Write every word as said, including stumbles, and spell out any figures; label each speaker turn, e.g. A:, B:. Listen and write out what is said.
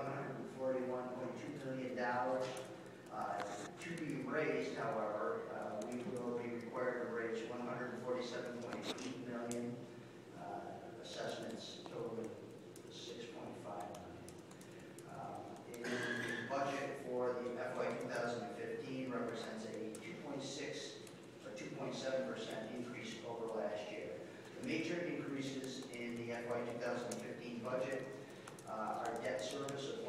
A: one hundred forty-one point two million dollars. Uh, to be raised, however, uh, we will be required to raise one hundred forty-seven point eight million dollars. Uh, assessments totaling six point five million dollars. Uh, in the budget for the F Y two thousand fifteen represents a two point six or two point seven percent increase over last year. The major increases in the F Y two thousand fifteen budget uh, are debt service of